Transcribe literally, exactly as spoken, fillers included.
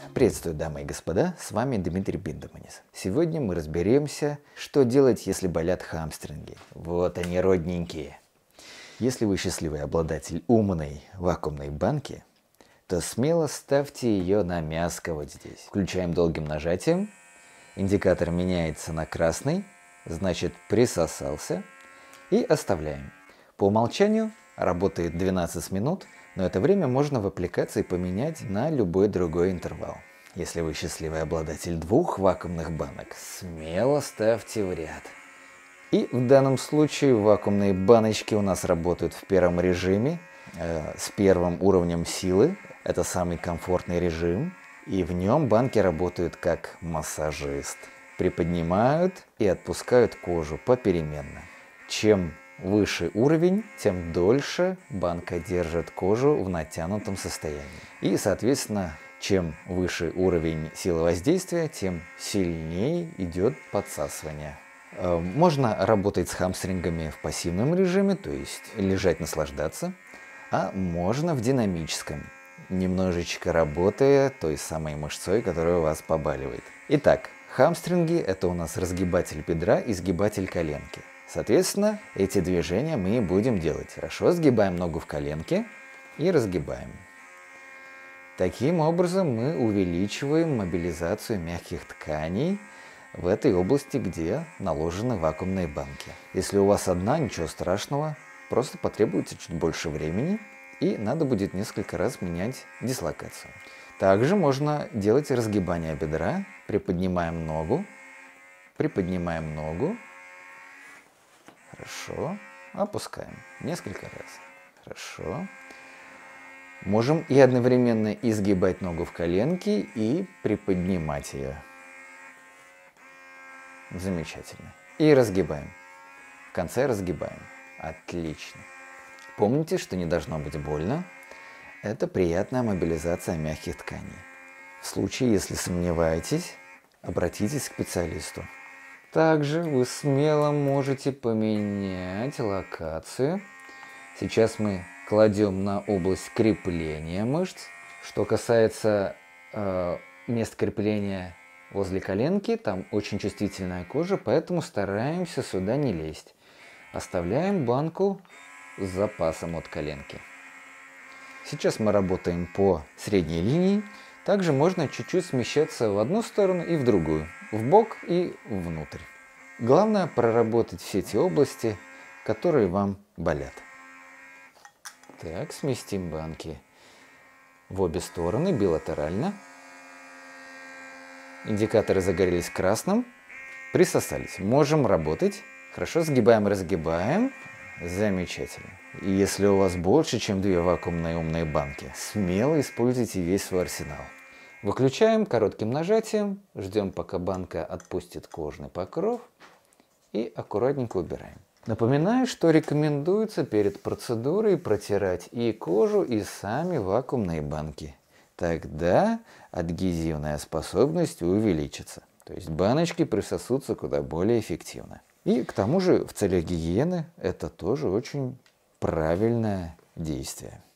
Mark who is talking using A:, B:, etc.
A: Приветствую, дамы и господа, с вами Дмитрий Биндаманис. Сегодня мы разберемся, что делать, если болят хамстринги. Вот они, родненькие. Если вы счастливый обладатель умной вакуумной банки, то смело ставьте ее на мяско вот здесь. Включаем долгим нажатием, индикатор меняется на красный, значит присосался, и оставляем. По умолчанию работает двенадцать минут, но это время можно в аппликации поменять на любой другой интервал. Если вы счастливый обладатель двух вакуумных банок, смело ставьте в ряд. И в данном случае вакуумные баночки у нас работают в первом режиме, э, с первым уровнем силы. Это самый комфортный режим. И в нем банки работают как массажист. Приподнимают и отпускают кожу попеременно. Чем выше уровень, тем дольше банка держит кожу в натянутом состоянии. И, соответственно, чем выше уровень силы воздействия, тем сильнее идет подсасывание. Можно работать с хамстрингами в пассивном режиме, то есть лежать, наслаждаться, а можно в динамическом, немножечко работая той самой мышцой, которая у вас побаливает. Итак, хамстринги – это у нас разгибатель бедра и сгибатель коленки. Соответственно, эти движения мы и будем делать. Хорошо, сгибаем ногу в коленке и разгибаем. Таким образом мы увеличиваем мобилизацию мягких тканей в этой области, где наложены вакуумные банки. Если у вас одна, ничего страшного, просто потребуется чуть больше времени и надо будет несколько раз менять дислокацию. Также можно делать разгибание бедра. Приподнимаем ногу, приподнимаем ногу. Хорошо. Опускаем. Несколько раз. Хорошо. Можем и одновременно изгибать ногу в коленке и приподнимать ее. Замечательно. И разгибаем. В конце разгибаем. Отлично. Помните, что не должно быть больно. Это приятная мобилизация мягких тканей. В случае, если сомневаетесь, обратитесь к специалисту. Также вы смело можете поменять локацию. Сейчас мы кладем на область крепления мышц. Что касается э, мест крепления возле коленки, там очень чувствительная кожа, поэтому стараемся сюда не лезть. Оставляем банку с запасом от коленки. Сейчас мы работаем по средней линии. Также можно чуть-чуть смещаться в одну сторону и в другую, в бок и внутрь. Главное проработать все те области, которые вам болят. Так, сместим банки в обе стороны, билатерально. Индикаторы загорелись красным, присосались. Можем работать. Хорошо, сгибаем, разгибаем. Замечательно. И если у вас больше, чем две вакуумные умные банки, смело используйте весь свой арсенал. Выключаем коротким нажатием, ждем, пока банка отпустит кожный покров и аккуратненько убираем. Напоминаю, что рекомендуется перед процедурой протирать и кожу, и сами вакуумные банки. Тогда адгезивная способность увеличится. То есть баночки присосутся куда более эффективно. И к тому же в целях гигиены это тоже очень правильное действие.